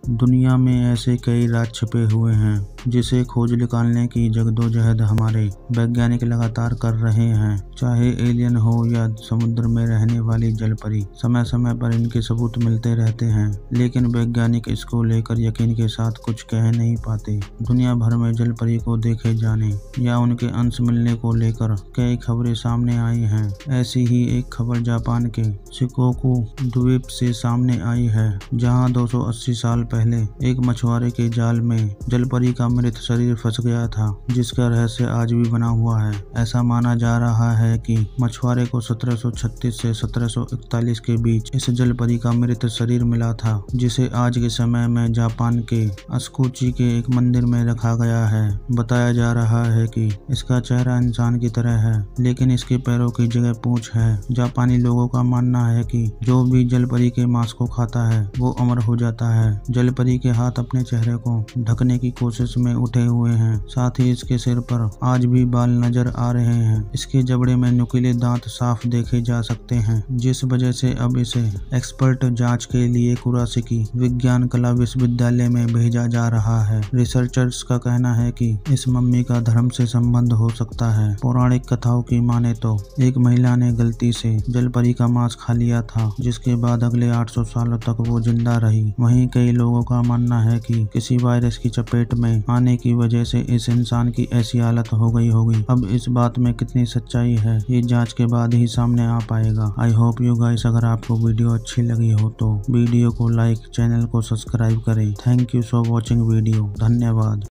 दुनिया में ऐसे कई राज छिपे हुए हैं जिसे खोज निकालने की जद्दोजहद हमारे वैज्ञानिक लगातार कर रहे हैं। चाहे एलियन हो या समुद्र में रहने वाली जलपरी, समय समय पर इनके सबूत मिलते रहते हैं, लेकिन वैज्ञानिक इसको लेकर यकीन के साथ कुछ कह नहीं पाते। दुनिया भर में जलपरी को देखे जाने या उनके अंश मिलने को लेकर कई खबरें सामने आई हैं। ऐसी ही एक खबर जापान के शिकोकू द्वीप से सामने आई है, जहां 280 साल पहले एक मछुआरे के जाल में जलपरी का मृत शरीर फंस गया था, जिसका रहस्य आज भी बना हुआ है। ऐसा माना जा रहा है कि मछुआरे को 1736 से 1741 के बीच इस जलपरी का मृत शरीर मिला था, जिसे आज के समय में जापान के अस्कुची के एक मंदिर में रखा गया है। बताया जा रहा है कि इसका चेहरा इंसान की तरह है, लेकिन इसके पैरों की जगह पूंछ है। जापानी लोगों का मानना है कि जो भी जलपरी के मांस को खाता है वो अमर हो जाता है। जलपरी के हाथ अपने चेहरे को ढकने की कोशिश में उठे हुए हैं, साथ ही इसके सिर पर आज भी बाल नजर आ रहे हैं। इसके जबड़े में नुकीले दांत साफ देखे जा सकते हैं, जिस वजह से अब इसे एक्सपर्ट जांच के लिए कुरासाकी विज्ञान कला विश्वविद्यालय में भेजा जा रहा है। रिसर्चर्स का कहना है कि इस मम्मी का धर्म से संबंध हो सकता है। पौराणिक कथाओं की माने तो एक महिला ने गलती से जलपरी का मांस खा लिया था, जिसके बाद अगले 800 सालों तक वो जिंदा रही। वहीं कई लोगों का मानना है कि किसी वायरस की चपेट में आने की वजह से इस इंसान की ऐसी हालत हो गई होगी। अब इस बात में कितनी सच्चाई है, ये जांच के बाद ही सामने आ पाएगा। आई होप यू गाइस, अगर आपको वीडियो अच्छी लगी हो तो वीडियो को लाइक, चैनल को सब्सक्राइब करें। Thank you for watching video. धन्यवाद।